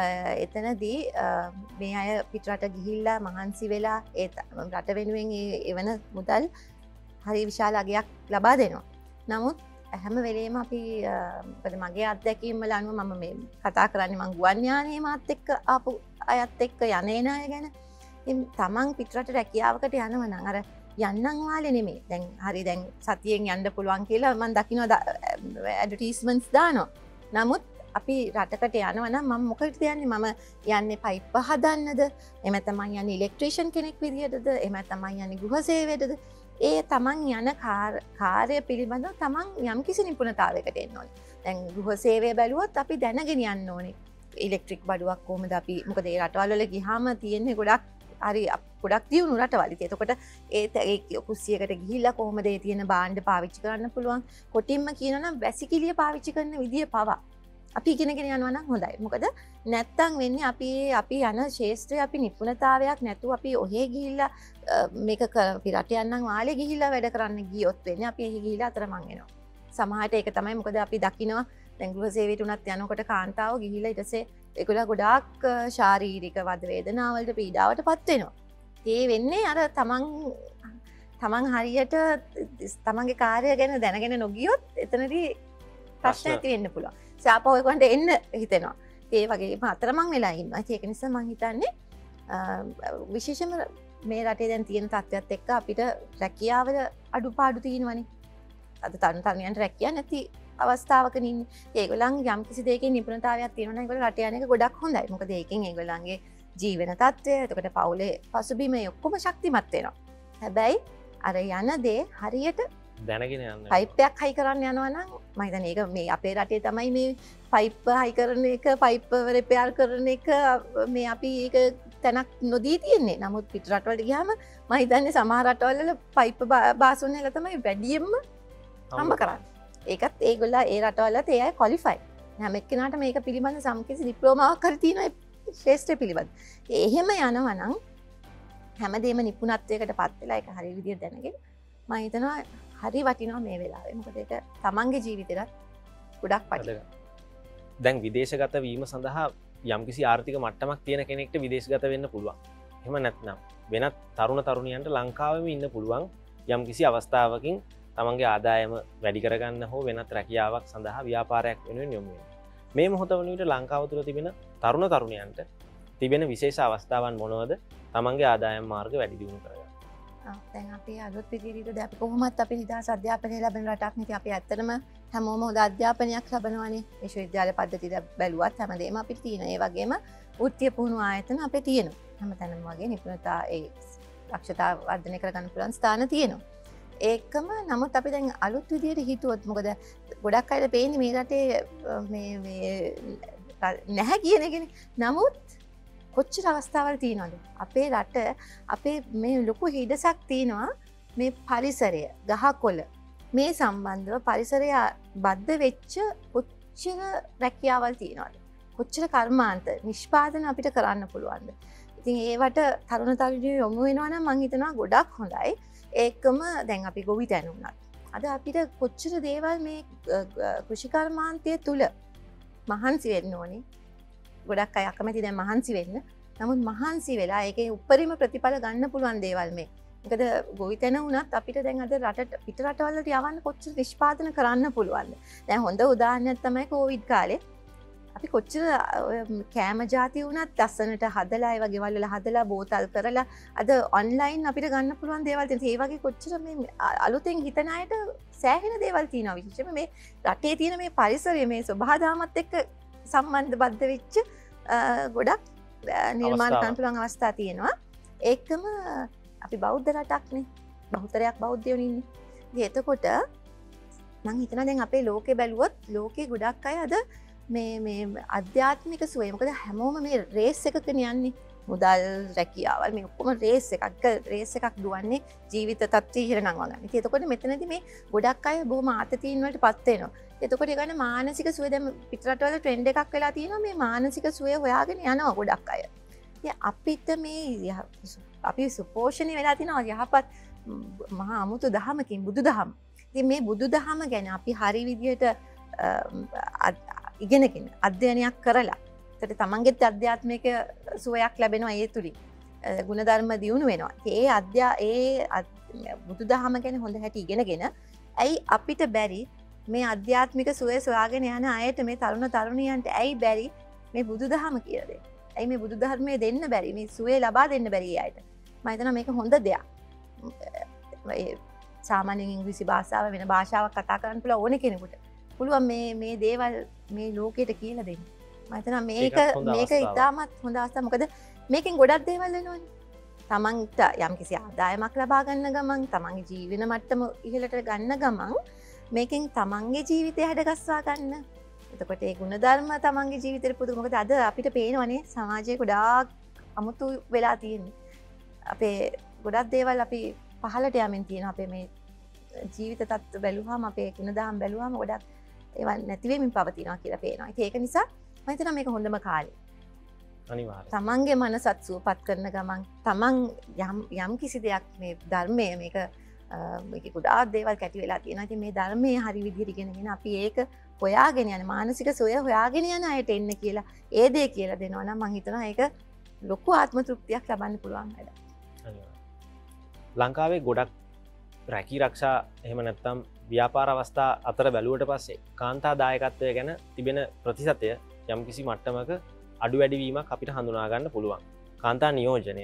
එතනදී මේ අය පිටරට ගිහිල්ලා මහන්සි වෙලා ඒ රට වෙනුවෙන් එවන මුදල් හරි විශාල අගයක් ලබා දෙනවා. නමුත් හැම වෙලේම අපි මගේ අත්දැකීම් වල අනුව මම මේ කතා කරන්නේ මං ගුවන් යානයේ මාත් එක්ක ආපු අයත් එක්ක යන්නේ අය ගැන. ඉතින් තමන් පිටරට රැකියාවකට යනවා නම් අර යන්නම් වාලේ නෙමෙයි. දැන් හරි දැන් සතියෙන් යන්න පුළුවන් කියලා මම දකිනවා ඇඩ්වර්ටයිස්මන්ට්ස් දානවා. නමුත් අපි රටකට යනවා නම් මම මොකටද යන්නේ? මම යන්නේ පයිප් හදන්නද? එහෙම නැත්නම් මම යන්නේ ඉලෙක්ට්‍රීෂියන් කෙනෙක් විදියටද? එහෙම නැත්නම් මම යන්නේ ගෘහ සේවයටද? ඒ තමන් යන කාර්ය පිළිබඳව තමන් යම්කිසි නිපුණතාවයකට එන්න ඕනේ. දැන් ගෘහ සේවය බැලුවොත් අපි දැනගෙන යන්න ඕනේ. ඉලෙක්ට්‍රික් බඩුවක් කොහොමද අපි මොකද ඒ රටවල් වල ගියාම තියෙන්නේ ගොඩක් හරි ගොඩක් දියුණු රටවල්. ඉතින් එතකොට ඒ ඒ කුස්සියකට ගිහිල්ලා කොහොමද ඒ තියෙන භාණ්ඩ පාවිච්චි කරන්න පුළුවන්? කොටින්ම කියනවා නම් වැසිකිළිය පාවිච්චි කරන විදිය පවා අපි ඉගෙනගෙන යනවා නම් හොඳයි. මොකද නැත්තම් වෙන්නේ අපි අපි යන ශාස්ත්‍රයේ අපි නිපුණතාවයක් නැතුව අපි ඔහෙ ගිහිල්ලා මේක අපි රට යන්නම් වාලේ ගිහිල්ලා වැඩ කරන්න ගියොත් වෙන්නේ අපි එහි ගිහිල්ලා අතරමං වෙනවා. සමහරට ඒක තමයි මොකද අපි දකිනවා දැන් ගෘහ සේවයට උනත් යනකොට කාන්තාව ගිහිල්ලා ඊට පස්සේ ඒගොල්ලෝ ගොඩාක් ශාරීරික වද වේදනා වලට පීඩාවට පත් වෙනවා. ඒ වෙන්නේ අර තමන් තමන් හරියට තමන්ගේ කාර්යය ගැන දැනගෙන නොගියොත් එතනදී ප්‍රශ්න ඇති වෙන්න පුළුවන්. සාපහු ඒකට එන්න හිතෙනවා. ඒ වගේම අතරමං වෙලා ඉන්නවා. ඒක නිසා මම හිතන්නේ විශේෂයෙන්ම මේ රටේ දැන් තියෙන තත්ත්වයක් එක්ක අපිට රැකියාවල අඩුපාඩු තියෙනවනේ. අද තරුණ තරුණියන්ට රැකියාව නැති අවස්ථාවක ඉන්නේ. ඒගොල්ලන් යම් කිසි දෙයකින් නිපුණතාවයක් තියෙනවා නම් ඒගොල්ලෝ රට යන එක ගොඩක් හොඳයි. මොකද ඒකෙන් ඒගොල්ලන්ගේ ජීවන තත්ත්වය, එතකොට පවුලේ පසුබිම ඔක්කොම ශක්තිමත් වෙනවා. හැබැයි අර යන දේ හරියට දැනගෙන යන්න. පයිප්පයක් හයි කරන්න යනවා නම් මම හිතන්නේ ඒක මේ අපේ රටේ තමයි මේ පයිප් හයි කරන එක, පයිප් රිපෙයාර් කරන එක මේ අපි ඒක තැනක් නොදී තියෙන්නේ. නමුත් පිට රටවලට ගියාම මම හිතන්නේ සමහර රටවල වල පයිප් බාසුන් එක තමයි වැඩියෙන්ම හම්බ කරන්නේ. ඒකත් ඒගොල්ලෝ ඒ රටවලත් ඒ අය ක්වොලිෆයි. හැම එක්කෙනාට මේක පිළිබඳ සම්කිසි ඩිප්ලෝමාවක් හරි තියෙනවා ඒ ශාස්ත්‍රය පිළිබඳ. එහෙම යනවා නම් හැමදේම නිපුණත්වයකට පත් වෙලා ඒක හරිය විදිහට දැනගෙන මම හිතනවා හරි වටිනවා මේ වෙලාවේ. මොකද ඒක තමන්ගේ ජීවිතේට ගොඩක් වටිනවා. දැන් විදේශගත වීම සඳහා යම්කිසි ආර්ථික මට්ටමක් තියෙන කෙනෙක්ට විදේශගත වෙන්න පුළුවන්. එහෙම නැත්නම් වෙනත් තරුණ තරුණියන්ට ලංකාවෙම ඉන්න පුළුවන් යම්කිසි අවස්ථාවකින් තමන්ගේ ආදායම වැඩි කරගන්න හෝ වෙනත් රැකියාවක් සඳහා ව්‍යාපාරයක් වෙනුවෙන් යොමු වෙනවා. මේ මොහොත වන විට ලංකාව තුළ තිබෙන තරුණ තරුණියන්ට තිබෙන විශේෂ අවස්ථාවන් මොනවද තමන්ගේ ආදායම් මාර්ග වැඩි දියුණු කරගන්න? දැන් අපි අලුත් විදිහට අපි කොහොමත් අපි නිදහස් අධ්‍යාපනය ලැබෙන රටක් නේ. අපි ඇත්තටම හැමෝම හොඳ අධ්‍යාපනයක් ලබනවානේ. විශ්වවිද්‍යාල පද්ධතිය බැලුවත් හැමදේම අපිට තියෙනවා. ඒ වගේම වෘත්තීය පුහුණු ආයතන අපේ තියෙනවා. හැමතැනම වගේ නිපුණතා ඒ දක්ෂතා වර්ධනය කරගන්න පුළුවන් ස්ථාන තියෙනවා. ඒකම නමුත් අපි දැන් අලුත් විදිහට හිතුවොත් මොකද ගොඩක් අයට පේන්නේ මේ රටේ මේ මේ නැහැ කියන එකනේ. නමුත් කොච්චර අවස්ථාවල් තියෙනවද? අපේ රට අපේ මේ ලොකු හිඩසක් තියෙනවා මේ පරිසරය, ගහකොළ මේ සම්බන්ධව පරිසරය බද්ධ වෙච්ච කොච්චර රැකියාවල් තියෙනවද? කොච්චර කර්මාන්ත නිෂ්පාදන අපිට කරන්න පුළුවන්ද. ඉතින් ඒවට තරුණ තරුණියෝ යොමු වෙනවා නම් මං හිතනවා ගොඩක් හොඳයි. ඒකම දැන් අපි ගොවි තැනුණත්. අද අපිට කොච්චර දේවල් මේ කෘෂි කර්මාන්තය තුල මහන්සි වෙන්න ඕනේ. ගොඩක් අය අකමැති දැන් මහන්සි වෙන්න. නමුත් මහන්සි වෙලා ඒකේ උපරිම ප්‍රතිඵල ගන්න පුළුවන් දේවල් මේ. මොකද ගොවිතැන වුණත් අපිට දැන් අද රටට පිට රටවල් වලට යවන්න කොච්චර නිෂ්පාදන කරන්න පුළුවන්ද. දැන් හොඳ උදාහරණයක් තමයි කොවිඩ් කාලේ. අපි කොච්චර කෑම ಜಾති වුණත් ලස්සනට හදලා ඒ වගේ වල හදලා බෝතල් කරලා අද ඔන්ලයින් අපිට ගන්න පුළුවන් දේවල් තියෙනවා. ඒ වගේ කොච්චර මේ අලුතෙන් හිතන අයට සෑහෙන දේවල් තියෙනවා. විශේෂයෙන්ම මේ රටේ තියෙන මේ පරිසරය මේ ස්වභාවධාමත් එක්ක සම්බන්ධබද්ධ වෙච්ච ගොඩක් නිර්මාණ කරන්න පුළුවන් අවස්ථා තියෙනවා. ඒකම අපි බෞද්ධ රටක්නේ. බහුතරයක් බෞද්ධයෝ ඉන්නේ. ඉතින් එතකොට මම හිතනවා දැන් අපේ ලෝකේ බැලුවොත් ලෝකේ ගොඩක් අය අද මේ මේ අධ්‍යාත්මික සුවය. මොකද හැමෝම මේ රේස් එකකනේ යන්නේ. මුදල් රැකියාවල් මේ ඔක්කොම රේස් එකක් රේස් එකක් දුවන්නේ ජීවිත තත්ත්වය ඉහළ නංවා ගන්න. ඉතින් එතකොට මෙතනදී මේ ගොඩක් අය බොහොම ආතතියින් වලට පත් වෙනවා. එතකොට ඒ ගන්න මානසික සුවය දැන් පිටරටවල ට්‍රෙන්ඩ් එකක් වෙලා තියෙනවා මේ මානසික සුවය හොයාගෙන යනවා ගොඩක් අය. ඉතින් අපිට මේ අපි සුපෝෂණය වෙලා තියෙනවා යහපත් මහා අමුතු දහමකින් බුදුදහම. ඉතින් මේ බුදුදහම ගැන අපි හරි විදියට ඉගෙනගෙන අධ්‍යයනයක් කරලා ඒකට තමන්ගේත් අධ්‍යාත්මික සුවයක් ලැබෙනවා ඒ තුලින් ගුණධර්ම දියුණු වෙනවා. ඒ අධ්‍යා ඒ බුදුදහම ගැන හොඳ හැටි ඉගෙනගෙන ඇයි අපිට බැරි මේ අධ්‍යාත්මික සුවය සොයාගෙන යන අයට මේ තරුණ තරුණියන්ට ඇයි බැරි මේ බුදුදහම කියලා දෙන්න. ඇයි මේ බුදුදහමේ දෙන්න බැරි මේ සුවය ලබා දෙන්න බැරි අයට. මම හිතනවා මේක හොඳ දෙයක්. සාමාන්‍යයෙන් ඉංග්‍රීසි භාෂාව වෙන භාෂාවක් කතා කරන්න පුළුවන් ඕන කෙනෙකුට. පුළුවන් මේ මේ දේවල් මේ ලෝකෙට කියලා දෙන්න. මම හිතනවා මේක මේක ඉතාමත් හොඳ අවස්ථාවක්. මොකද මේකෙන් ගොඩක් දේවල් වෙනවනේ. තමන්ට යම්කිසි ආදායමක් ලබා ගන්න ගමන් තමන්ගේ ජීවන මට්ටම ඉහළට ගන්න ගමන් මේකෙන් තමන්ගේ ජීවිතය හැඩගස්වා ගන්න. එතකොට ඒ ගුණධර්ම තමන්ගේ ජීවිතේට පුදු. මොකද අද අපිට පේනවනේ සමාජයේ ගොඩාක් අමුතු වෙලා තියෙන්නේ. අපේ ගොඩක් දේවල් අපි පහළට යමින් තියෙනවා. අපේ මේ ජීවිත තත්ත්ව බැලුවාම අපේ ගුණධර්ම බැලුවාම ගොඩක් ඒවා නැති වෙමින් පවතිනවා කියලා පේනවා. ඉතින් ඒක නිසා මම හිතනවා මේක හොඳම කාලේ. අනිවාර්යයෙන්. තමන්ගේ මනසත් සුවපත් කරන ගමන් තමන් යම් යම් කිසි දෙයක් මේ ධර්මයේ මේක මේක ගොඩාක් දේවල් කැටි වෙලා තියෙනවා. ඉතින් මේ ධර්මයේ හරි විදිහට ඉගෙනගෙන අපි ඒක හොයාගෙන යන මානසික සොය හොයාගෙන යන අයට එන්න කියලා ඒ දේ කියලා දෙනවා නම් මම හිතනවා ඒක ලොකු ආත්ම තෘප්තියක් ලබන්න පුළුවන් වැඩක්. ලංකාවේ ගොඩක් රැකී රක්ෂා එහෙම නැත්නම් ව්‍යාපාර අවස්ථා අතර බැලුවට පස්සේ කාන්තා දායකත්වය ගැන තිබෙන ප්‍රතිශතය යම්කිසි මට්ටමක අඩු වැඩිවීමක් අපිට හඳුනා ගන්න පුළුවන්. කාන්තා නියෝජනය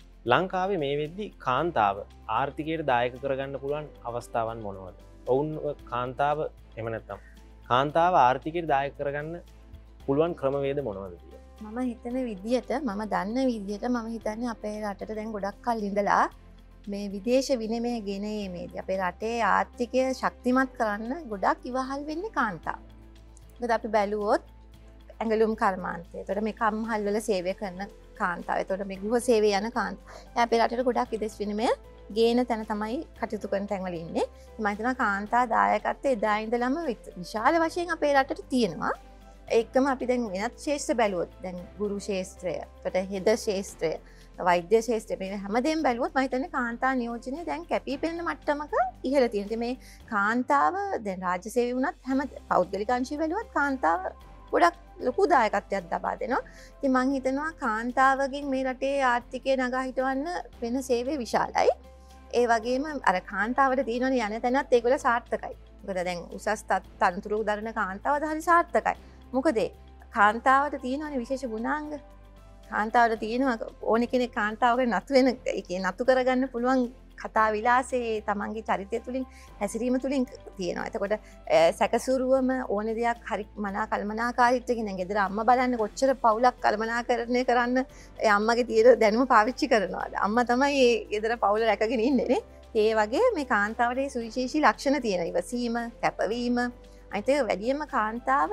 ලංකාවේ මේ වෙද්දී කාන්තාව ආර්ථිකයට දායක කරගන්න පුළුවන් අවස්ථාවන් මොනවද? ඔවුන් කාන්තාව එහෙම නැත්නම් කාන්තාව ආර්ථිකයට දායක කරගන්න පුළුවන් ක්‍රමවේද මොනවද කියලා? මම හිතන විදිහට මම දන්න විදිහට මම හිතන්නේ අපේ රටට දැන් ගොඩක් කල් ඉඳලා මේ විදේශ විනිමය ගෙනීමේදී අපේ රටේ ආර්ථිකය ශක්තිමත් කරන්න ගොඩක් ඉවහල් වෙන්නේ කාන්තාව. මොකද අපි බැලුවොත් ඇඟලුම් කර්මාන්තය. එතකොට මේ කම්හල් වල සේවය කරන කාන්තාව. එතකොට මේ ගෘහ සේවය යන කාන්තාව. අපේ රටේ ගොඩක් විදේශ විනිමය ගේන තැන තමයි කටයුතු කරන තැන්වල ඉන්නේ. මම හිතනවා කාන්තා දායකත්වය එදා ඉඳලම විශාල වශයෙන් අපේ රටට තියෙනවා. ඒකම අපි දැන් වෙනත් ශේෂ්ත්‍ර බැලුවොත් දැන් ගුරු ශේෂ්ත්‍රය, එතකොට හෙද ශේෂ්ත්‍රය, වෛද්‍ය ශේෂ්ත්‍රය මේ හැමදේම බැලුවොත් මම හිතන්නේ කාන්තා නියෝජනය දැන් කැපී පෙනෙන මට්ටමක ඉහළ තියෙනවා. ඉතින් මේ කාන්තාව දැන් රාජ්‍ය සේවය වුණත් හැම පෞද්ගලික අංශය බැලුවත් කාන්තාව ගොඩක් ලොකු දායකත්වයක් ලබා දෙනවා. ඉතින් මම හිතනවා කාන්තාවගෙන් මේ රටේ ආර්ථිකය නගා හිටවන්න වෙන සේවය විශාලයි. ඒ වගේම අර කාන්තාවට තියෙනවනේ යන තැනත් ඒගොල්ල සාර්ථකයි. මොකද දැන් උසස් තනතුරු දරන කාන්තාවද හරි සාර්ථකයි. මොකද කාන්තාවට තියෙනවනේ විශේෂ ගුණාංග. කාන්තාවට තියෙනවා ඕන කෙනෙක් කාන්තාවක නතු වෙන ඒ නතු කරගන්න පුළුවන් කතා විලාසේ තමන්ගේ චරිතය තුළින් හැසිරීම තුළින් තියෙනවා. එතකොට සැකසුරුවම ඕන දෙයක් හරි මනා කල්පනාකාරීත්වයෙන් ගෙදර අම්මා බලන්න කොච්චර පවුලක් කල්පනාකරණය කරන්න ඒ අම්මගේ තියෙන දැනුම පාවිච්චි කරනවාද? අම්මා තමයි මේ ගෙදර පවුල රැකගෙන ඉන්නේ නේ. ඒ වගේ මේ කාන්තාවට මේ සුවිශේෂී ලක්ෂණ තියෙන ඉවසීම, කැපවීම. අනිත් ඒ වැඩියෙන්ම කාන්තාව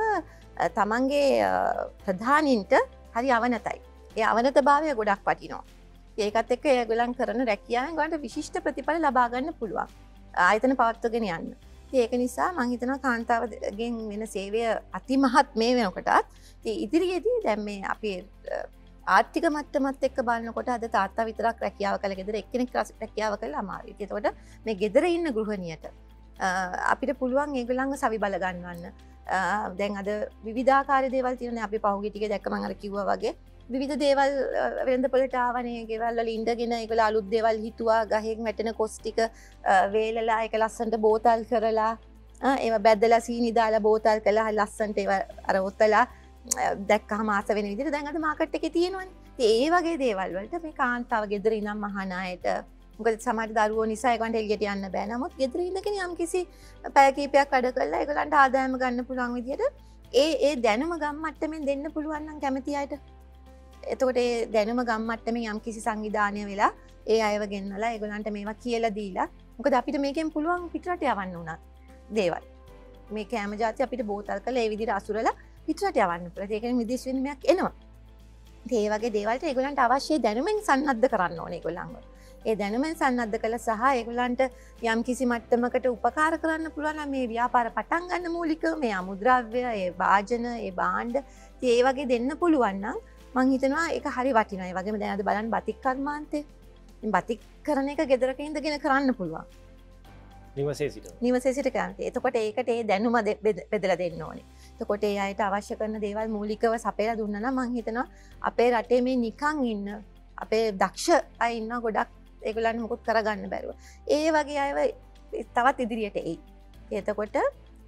තමන්ගේ ප්‍රධානින්ට හරි අවනතයි. ඒ අවනතභාවය ගොඩක් වටිනවා. ඒකත් එක්ක ඒගොල්ලන් කරන රැකියාවෙන් ගන්න විශිෂ්ට ප්‍රතිඵල ලබා ගන්න පුළුවන්. ආයතන පවත්වගෙන යන්න. ඒක නිසා මං හිතනවා කාන්තාවගෙන් වෙන සේවය අතිමහත් මේ වෙනකොටත් ඉදිරියේදී දැන් මේ අපි ආර්ථික මට්ටමත් එක්ක බලනකොට අද තාත්තා විතරක් රැකියාව කළ ගෙදර එක්කෙනෙක් රැකියාව කළා අමාරුයි. ඒතකොට මේ ගෙදර ඉන්න ගෘහණියට අපිට පුළුවන් ඒගොල්ලන්ව සවි බල ගන්නවන්න. දැන් අද විවිධාකාර දේවල් තියෙනවා. අපි පහුගිය ටිකේ දැක්ක මම අර කිව්වා වගේ විවිධ දේවල් වෙළඳපොළට ආවනේ. ගෙවල් වල ඉඳගෙන ඒගොල්ලෝ අලුත් දේවල් හිතුවා. ගහෙන් වැටෙන කොස් ටික වේලලා ඒක ලස්සනට බෝතල් කරලා ඒවා බැදලා සීනි දාලා බෝතල් කළා ලස්සනට ඒවා අර ඔතලා දැක්කහම ආස වෙන විදිහට දැන් අද මාකට් එකේ තියෙනවනේ. ඉතින් ඒ වගේ දේවල් වලට මේ කාන්තාව ගෙදර ඉඳන් මහාන අයට මොකද සමහර දරුවෝ නිසා ඒගොල්ලන්ට එළියට යන්න බෑ. නමුත් ගෙදර ඉඳගෙන යම් කිසි පැය කීපයක් වැඩ කරලා ඒගොල්ලන්ට ආදායම ගන්න පුළුවන් විදිහට ඒ ඒ දැනුම ගම් මට්ටමින් දෙන්න පුළුවන් නම් කැමති අයට. එතකොට ඒ දැනුම ගම් මට්ටමින් යම් කිසි සංවිධානය වෙලා ඒ අයව ගෙන්නලා ඒගොල්ලන්ට මේවා කියලා දීලා මොකද අපිට මේකෙන් පුළුවන් පිටරට යවන්න උනා දේවල්. මේ කැම જાති අපිට බෝතල් කරලා ඒ විදිහට අසුරලා පිටරට යවන්න පුළුවන්. ඒකෙන් විදේශ විනිමයක් එනවා. ඒ වගේ දේවල්ට ඒගොල්ලන්ට අවශ්‍ය දැනුමෙන් සන්නද්ධ කරන්න ඕනේ ඒගොල්ලන්ව. ඒ දැනුමෙන් සන්නද්ධ කළ සහ ඒගොල්ලන්ට යම් කිසි මට්ටමකට උපකාර කරන්න පුළුවන් නම් මේ ව්‍යාපාර පටන් ගන්න මූලිකව මේ අමුද්‍රව්‍ය, ඒ වාජන, ඒ භාණ්ඩ ඒ වගේ දෙන්න පුළුවන් නම් මං හිතනවා ඒක හරි වටිනවා. ඒ වගේම දැන් අද බලන්න බතික් කර්මාන්තේ. බතික් කරන එක ගෙදරක ඉඳගෙන කරන්න පුළුවන්. නිවසේ සිට. නිවසේ සිට කරන්න. එතකොට ඒකට ඒ දැනුම බෙදලා දෙන්න ඕනේ. එතකොට ඒ අයට අවශ්‍ය කරන දේවල් මූලිකව සපයලා දුන්නා නම් මං හිතනවා අපේ රටේ මේ නිකන් ඉන්න අපේ දක්ෂ අය ඉන්න ගොඩක් ඒගොල්ලන් මොකුත් කරගන්න බැරුව. ඒ වගේ අයව තවත් ඉදිරියට එයි. එතකොට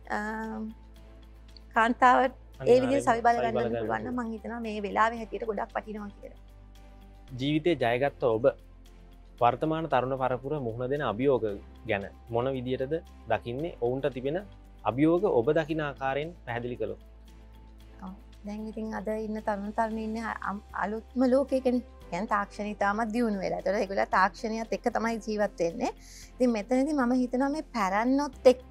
කාන්තාව ඒ විදිහට සවි බල ගන්න පුළුවන් නම් මං හිතනවා මේ වෙලාවේ හැටියට ගොඩක් වටිනවා කියලා. ජීවිතේ ජයගත්ත ඔබ වර්තමාන තරුණ පරපුර මුහුණ දෙන අභියෝග ගැන මොන විදියටද දකින්නේ? ඔවුන්ට තිබෙන අභියෝග ඔබ දකින ආකාරයෙන් පැහැදිලි කළොත්. ඔව්. දැන් ඉතින් අද ඉන්න තරුණ තරුණී ඉන්නේ අලුත්ම ලෝකයකනේ. කියන්නේ තාක්ෂණය ඉතාමත් දියුණු වෙලා. ඒතකොට ඒගොල්ලෝ තාක්ෂණයත් එක්ක තමයි ජීවත් වෙන්නේ. ඉතින් මෙතනදී මම හිතනවා මේ පැරණොත් එක්ක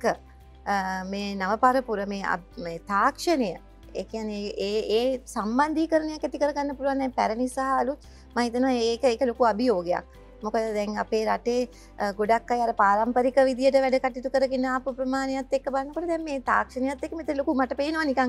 මේ නව පරපුර මේ මේ තාක්ෂණය ඒ කියන්නේ ඒ ඒ සම්බන්ධීකරණයක් ඇති කරගන්න පුළුවන් නම් පැරණි සහ අලුත් මම හිතනවා ඒක ඒක ලොකු අභියෝගයක්. මොකද දැන් අපේ රටේ ගොඩක් අය අර පාරම්පරික විදියට වැඩ කටයුතු කරගෙන ආපු ප්‍රමාණයත් එක්ක බලනකොට දැන් මේ තාක්ෂණයත් එක්ක මෙතන ලොකු මට පේනවා නිකන්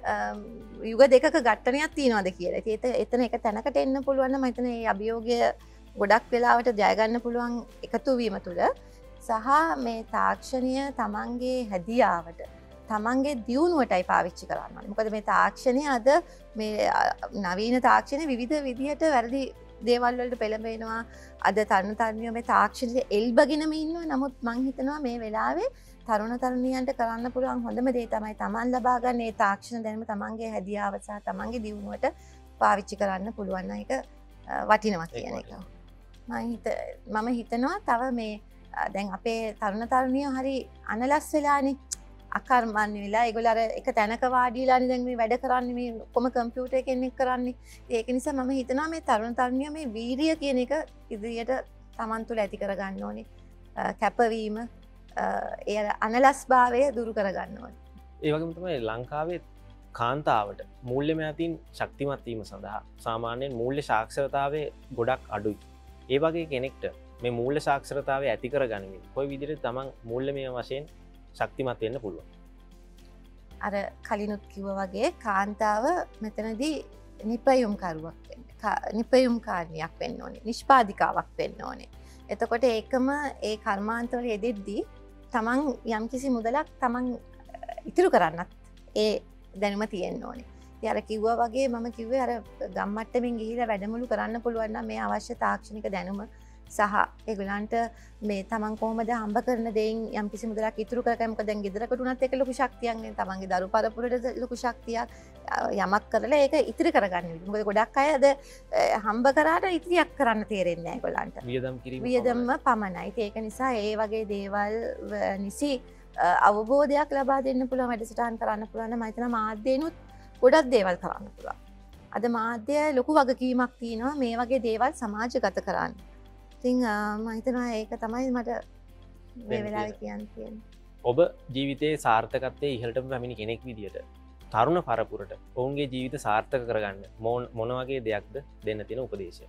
යුග දෙකක ඝට්ටනයක් තියෙනවාද කියලා. ඒක එතන එක තැනකට එන්න පුළුවන් නම් මම හිතන්නේ මේ අභියෝගය ගොඩක් වෙලාවට ජය ගන්න පුළුවන් එකතු වීම තුළ සහ මේ තාක්ෂණය තමන්ගේ හැදියාවට තමන්ගේ දියුණුවටයි පාවිච්චි කරන්න ඕනේ. මොකද මේ තාක්ෂණය අද මේ නවීන තාක්ෂණය විවිධ විදිහට වැරදි දේවල් වලට පෙළඹෙනවා. අද තරුණ තරුණියෝ මේ තාක්ෂණයේ එල්බගෙනම ඉන්නවා. නමුත් මං හිතනවා මේ වෙලාවේ තරුණ තරුණියන්ට කරන්න පුළුවන් හොඳම දේ තමයි තමන් ලබා ගන්න මේ තාක්ෂණ දැනුම තමන්ගේ හැදියාව සහ තමන්ගේ දියුණුවට පාවිච්චි කරන්න පුළුවන් නම් ඒක වටිනවා කියන එක. මම හිත මම හිතනවා තව මේ දැන් අපේ තරුණ තරුණියෝ හරි අනලස් වෙලානේ අකර්මණ්‍ය වෙලා ඒගොල්ලෝ අර එක තැනක වාඩිලානේ දැන් මේ වැඩ කරන්නේ මේ කොම කම්පියුටර් එකෙන් එක් කරන්නේ. ඒක නිසා මම හිතනවා මේ තරුණ තරුණියෝ මේ වීරිය කියන එක ඉදිරියට තමන් තුළ ඇති කරගන්න ඕනේ. කැපවීම ඒ අනලස් භාවය දුරු කරගන්න ඕනේ. ඒ වගේම තමයි ලංකාවේ කාන්තාවට මූල්‍ය මෑතින් ශක්තිමත් වීම සඳහා සාමාන්‍යයෙන් මූල්‍ය සාක්ෂරතාවය ගොඩක් අඩුයි. ඒ වගේ කෙනෙක්ට මේ මූල්‍ය සාක්ෂරතාවය ඇති කරගනිමින් කොයි විදිහට තමන් මූල්‍යමය වශයෙන් ශක්තිමත් වෙන්න පුළුවන්? අර කලිනුත් කිව්වා වගේ කාන්තාව මෙතනදී නිපැයුම්කරුවක් වෙන්න. නිපැයුම්කාරියක් වෙන්න ඕනේ. නිෂ්පාදිකාවක් වෙන්න ඕනේ. එතකොට ඒකම ඒ කර්මාන්තවල යෙදෙද්දී තමන් යම්කිසි මුදලක් තමන් ඉතුරු කරන්නත් ඒ දැනුම තියෙන්න ඕනේ. ඉතින් අර කිව්වා වගේ මම කිව්වේ අර ගම්මට්ටමින් ගිහිලා වැඩමුළු කරන්න පුළුවන් නම් මේ අවශ්‍ය තාක්ෂණික දැනුම සහ ඒගොල්ලන්ට මේ තමන් කොහොමද හම්බ කරන දෙයින් යම්කිසි මුදලක් ඉතුරු කරගන්න. මොකද දැන් ගෙදරකට උනත් ඒක ලොකු ශක්තියක් නේ. තමන්ගේ දරු පරපුරට ලොකු ශක්තියක් යමක් කරලා ඒක ඉතිරි කරගන්න විදිහ. මොකද ගොඩක් අය අද හම්බ කරාට ඉතිරියක් කරන්න තේරෙන්නේ නැහැ ඒගොල්ලන්ට. වියදම් කිරීම වියදම්ම පමණයි. ඒක නිසා ඒ වගේ දේවල් නිසි අවබෝධයක් ලබා දෙන්න පුළුවන් වැඩසටහන් කරන්න පුළුවන් නම් මම හිතනවා මාධ්‍යනුත් ගොඩක් දේවල් කරන්න පුළුවන්. අද මාධ්‍ය ලොකු වගකීමක් තියෙනවා මේ වගේ දේවල් සමාජගත කරන්න. ඉතින් මම හිතනවා ඒක තමයි මට මේ වෙලාවේ කියන්න තියෙන්නේ. ඔබ ජීවිතයේ සාර්ථකත්වයේ ඉහළටම පැමිණි කෙනෙක් විදියට තරුණ පරපුරට ඔවුන්ගේ ජීවිත සාර්ථක කරගන්න මොන වගේ දෙයක්ද දෙන්න තියෙන උපදේශය?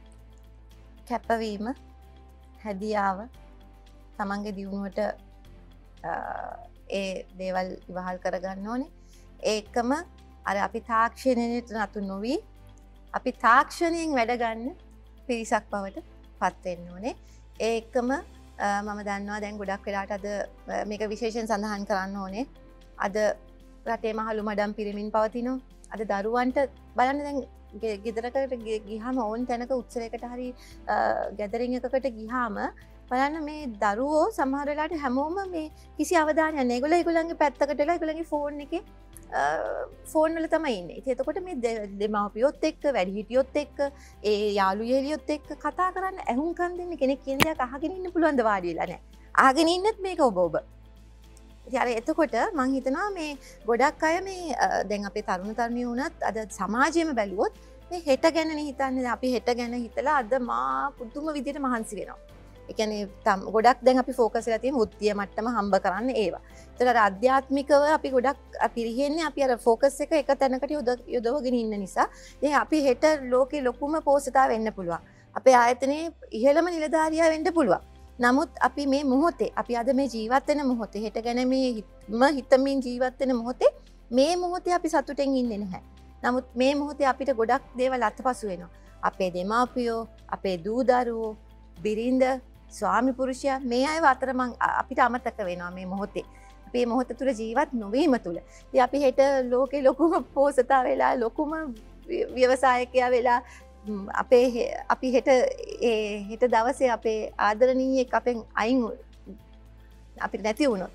කැපවීම, හැදියාව, තමන්ගේ දියුණුවට ඒ දේවල් ඉවහල් කරගන්න ඕනේ. ඒකම අර අපි තාක්ෂණයට නතු නොවී අපි තාක්ෂණයෙන් වැඩ ගන්න පිරිසක් බවට පත් වෙන්න ඕනේ. ඒකම මම දන්නවා දැන් ගොඩක් වෙලාට අද මේක විශේෂයෙන් සඳහන් කරන්න ඕනේ. අද රටේ මහලු මඩම් පිරමින් පවතිනවා. අද දරුවන්ට බලන්න දැන් ගෙදරකට ගිහාම ඕන් තැනක උත්සවයකට හරි ගැදරින් එකකට ගිහාම බලන්න මේ දරුවෝ සමහර වෙලාවට හැමෝම මේ කිසි අවධානයක් නැහැ. ඒගොල්ලෝ ඒගොල්ලන්ගේ පැත්තකට වෙලා ඒගොල්ලන්ගේ ෆෝන් එකේ ෆෝන් වල තමයි ඉන්නේ. ඉතින් එතකොට මේ දෙමාපියොත් එක්ක වැඩිහිටියොත් එක්ක ඒ යාළු යෙලියොත් එක්ක කතා කරන්න ඇහුම්කන් දෙන්න කෙනෙක් කියන දේක් අහගෙන ඉන්න පුළුවන් ද වාඩි වෙලා නැහැ. අහගෙන ඉන්නත් මේක ඔබ ඔබ. ඉතින් අර එතකොට මම හිතනවා මේ ගොඩක් අය මේ දැන් අපේ තරුණ තරුණිය වුණත් අද සමාජයේම බැලුවොත් මේ හෙට ගැනනේ හිතන්නේ. අපි හෙට ගැන හිතලා අද මා පුදුම විදිහට මහන්සි වෙනවා. ඒ කියන්නේ ගොඩක් දැන් අපි ફોකස් කරලා තියෙන වෘත්තීය මට්ටම හම්බ කරන්න ඒවා. ඒතර අර අධ්‍යාත්මිකව අපි ගොඩක් පිරිහෙන්නේ අපි අර ફોකස් එක එක තැනකට යොදවගෙන ඉන්න නිසා. ඉතින් අපි හෙට ලෝකේ ලොකුම පෝෂිතා වෙන්න පුළුවන්. අපේ ආයතනයේ ඉහළම නිලධාරියා වෙන්න පුළුවන්. නමුත් අපි මේ මොහොතේ අපි අද මේ ජීවත් වෙන මොහොතේ හෙට ගැන මේම හිතමින් ජීවත් වෙන මොහොතේ මේ මොහොතේ අපි සතුටෙන් ඉන්නේ නැහැ. නමුත් මේ මොහොතේ අපිට ගොඩක් දේවල් අත්පසු වෙනවා. අපේ දෙමාපියෝ, අපේ දූ දරුවෝ, බිරිඳ, ස්වාමි පුරුෂයා මේ අයව අතර මං අපිට අමතක වෙනවා මේ මොහොතේ. අපි මේ මොහොත තුල ජීවත් නොවීම තුල. ඉතින් අපි හෙට ලෝකේ ලොකුම පෝසතා වෙලා ලොකුම ව්‍යවසායකයා වෙලා අපේ අපි හෙට ඒ හෙට දවසේ අපේ ආදරණීයෙක් අපෙන් අයින් අපිට නැති වුණොත්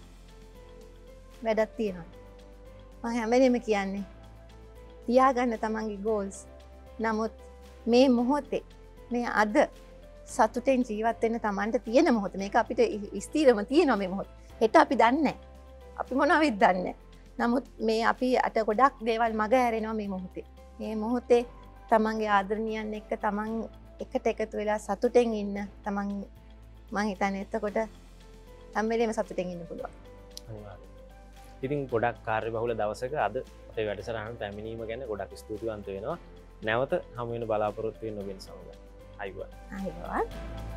වැඩක් තියෙනවා. මම හැම වෙලේම කියන්නේ තියාගන්න තමන්ගේ goals. නමුත් මේ මොහොතේ මේ අද සතුටෙන් ජීවත් වෙන්න තමන්ට තියෙන මොහොත මේක අපිට ස්ථිරම තියෙනවා මේ මොහොත. හෙට අපි දන්නේ නැහැ. අපි මොනවද දන්නේ. නමුත් මේ අපි අට ගොඩක් දේවල් මග හැරෙනවා මේ මොහොතේ. මේ මොහොතේ තමන්ගේ ආදරණීයන් එක්ක තමන් එකට එකතු වෙලා සතුටෙන් ඉන්න තමන් මං හිතන්නේ එතකොට හැම වෙලේම සතුටෙන් ඉන්න පුළුවන්. අනිවාර්යයෙන්. ඉතින් ගොඩක් කාර්යබහුල දවසක අද අපේ වැඩසටහන පැමිණීම ගැන ගොඩක් ස්තුතිවන්ත වෙනවා. නැවත හමු වෙන බලාපොරොත්තු වෙන ඔබෙන් සමග. අයිබෝන්. අයිබෝන්.